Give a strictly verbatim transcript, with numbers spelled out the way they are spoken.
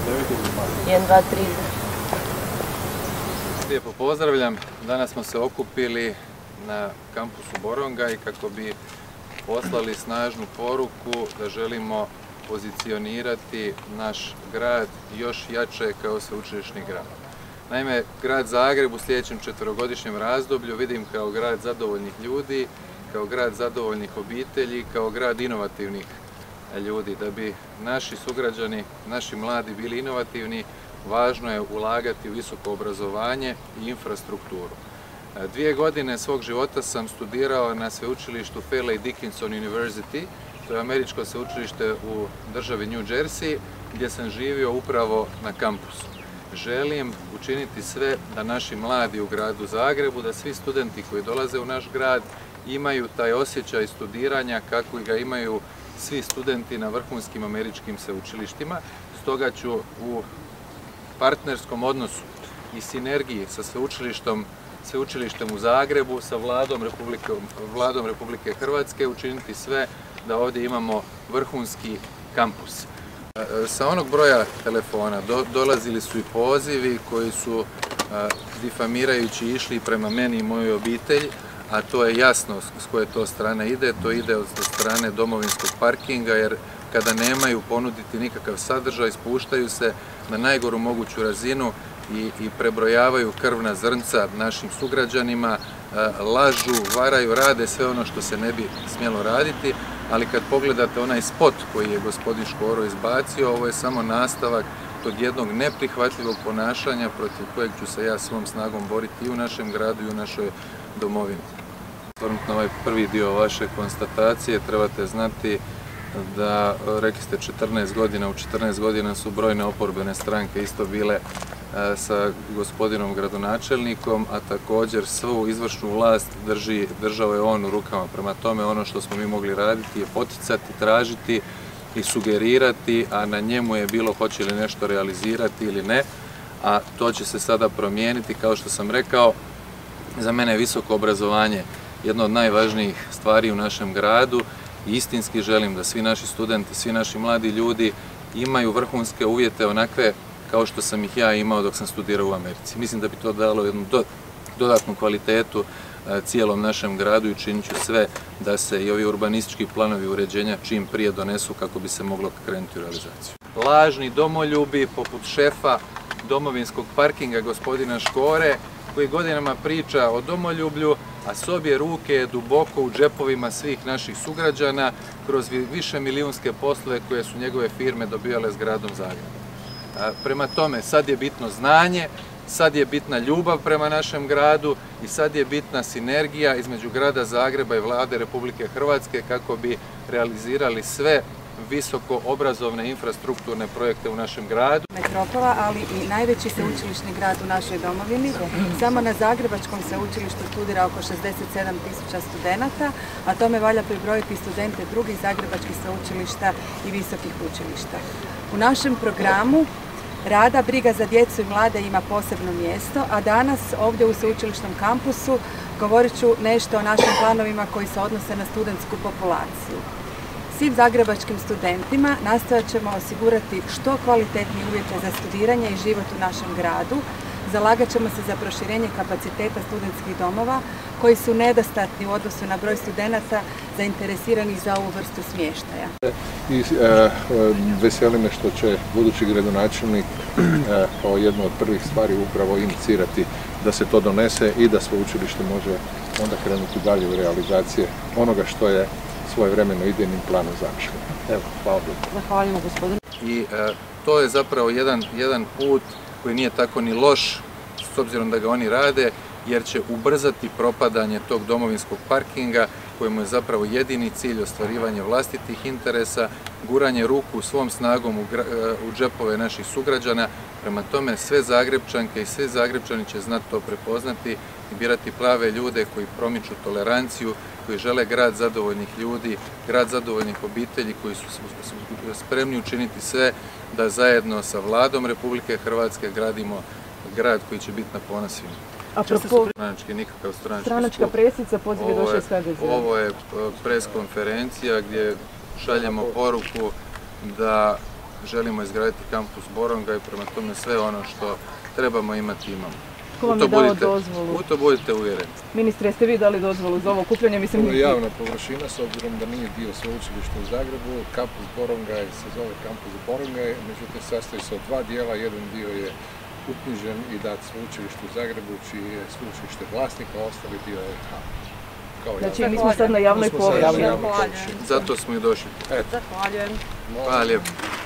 jedan, dva, tri. Lijepo pozdravljam. Danas smo se okupili na kampusu Borongaj kako bi poslali snažnu poruku da želimo pozicionirati naš grad još jače kao sveučilišni grad. Naime, grad Zagreb u sljedećem četverogodišnjem razdoblju vidim kao grad zadovoljnih ljudi, kao grad zadovoljnih obitelji, kao grad inovativnih ljudi. Da bi naši sugrađani, naši mladi bili inovativni, važno je ulagati u visoko obrazovanje i infrastrukturu. Dvije godine svog života sam studirao na sveučilištu Fairleigh Dickinson University, to je američko sveučilište u državi New Jersey, gdje sam živio upravo na kampusu. Želim učiniti sve da naši mladi u gradu Zagrebu, da svi studenti koji dolaze u naš grad imaju taj osjećaj studiranja kako ga imaju svi studenti na vrhunskim američkim sveučilištima. Stoga ću u partnerskom odnosu i sinergiji sa sveučilištem, sveučilištem u Zagrebu, sa Vladom Republike, Vladom Republike Hrvatske učiniti sve da ovdje imamo vrhunski kampus. Sa onog broja telefona do, dolazili su i pozivi koji su a, difamirajući išli prema meni i mojoj obitelji, a to je jasno s koje to strane ide. To ide od strane Domovinskog parkinga, jer kada nemaju ponuditi nikakav sadržaj, spuštaju se na najgoru moguću razinu i, i prebrojavaju krvna zrnca našim sugrađanima, a, lažu, varaju, rade sve ono što se ne bi smjelo raditi. Ali kad pogledate onaj spot koji je gospodin Škoro izbacio, ovo je samo nastavak tog jednog neprihvatljivog ponašanja protiv kojeg ću se ja svom snagom boriti i u našem gradu i u našoj domovini. Na ovaj prvi dio vaše konstatacije trebate znati da, rekli ste četrnaest godina, u četrnaest godina su brojne oporbene stranke isto bile sa gospodinom gradonačelnikom, a također svu izvršnu vlast drži, držao je on u rukama. Prema tome, ono što smo mi mogli raditi je poticati, tražiti i sugerirati, a na njemu je bilo hoće li nešto realizirati ili ne, a to će se sada promijeniti. Kao što sam rekao, za mene je visoko obrazovanje jedna od najvažnijih stvari u našem gradu i istinski želim da svi naši studenti, svi naši mladi ljudi imaju vrhunske uvjete onakve kao što sam ih ja imao dok sam studirao u Americi. Mislim da bi to dalo jednu dodatnu kvalitetu cijelom našem gradu i učinit ću sve da se i ovi urbanistički planovi uređenja čim prije donesu kako bi se moglo krenuti u realizaciju. Lažni domoljubi poput šefa Domovinskog parkinga gospodina Škore, koji godinama priča o domoljublju, a s obje ruke je duboko u džepovima svih naših sugrađana kroz više milijunske poslove koje su njegove firme dobijale s gradom Zagrebom. Prema tome, sad je bitno znanje, sad je bitna ljubav prema našem gradu i sad je bitna sinergija između grada Zagreba i Vlade Republike Hrvatske kako bi realizirali sve visoko obrazovne infrastrukturne projekte u našem gradu. Metropola, ali i najveći sveučilišni grad u našoj domovini. Samo na Zagrebačkom sveučilištu studira oko šezdeset sedam tisuća studenata, a tome valja pribrojiti studente drugih zagrebačkih sveučilišta i visokih učilišta. U našem programu rada briga za djecu i mlade ima posebno mjesto, a danas ovdje u sveučilišnom kampusu govorit ću nešto o našim planovima koji se odnose na studentsku populaciju. Svim zagrebačkim studentima nastojat ćemo osigurati što kvalitetnije uvjete za studiranje i život u našem gradu. Zalagat ćemo se za proširenje kapaciteta studentskih domova koji su nedostatni u odnosu na broj studenata zainteresiranih za ovu vrstu smještaja. I e, veseli me što će budući gradonačelnik e, kao jednu od prvih stvari upravo inicirati da se to donese i da sveučilište može onda krenuti dalje u realizacije onoga što je svojevremeno idejnim planom zamišljeno. Evo, hvala lijepo. Zahvaljujemo gospodinu. I e, to je zapravo jedan, jedan put koji nije tako ni loš, s obzirom da ga oni rade, jer će ubrzati propadanje tog Domovinskog parkinga, kojemu je zapravo jedini cilj ostvarivanje vlastitih interesa, guranje ruku svom snagom u, u džepove naših sugrađana. Prema tome, sve Zagrebčanke i sve Zagrebčani će znati to prepoznati i birati prave ljude koji promiču toleranciju, koji žele grad zadovoljnih ljudi, grad zadovoljnih obitelji, koji su spremni učiniti sve da zajedno sa Vladom Republike Hrvatske gradimo grad koji će biti na ponos svima. A propos stranački, nikakav stranački stranačka presica poziv je došla iz H D U-ovog. Ovo je pres konferencija gdje šaljemo poruku da želimo izgraditi kampus Borongaj, prema tome sve ono što trebamo imati imamo. Ko vam je dao dozvolu? U to budite uvjereni. Ministre, jeste vi dali dozvolu za ovo okupljanje? Mislim... Ovo je javna površina, s obzirom da nije dio sveučilišta u Zagrebu. Kampus Borongaj se zove kampus Borongaj, međutim sastoji se od dva dijela. Jedan dio je uknjižen i dat sveučilištu u Zagrebu, čiji je sveučilište vlasnik, a ostali dio je kao Znači, mi smo sad na javnoj površini. Zato smo i došli. Zahvaljujem. Hvala lijepo.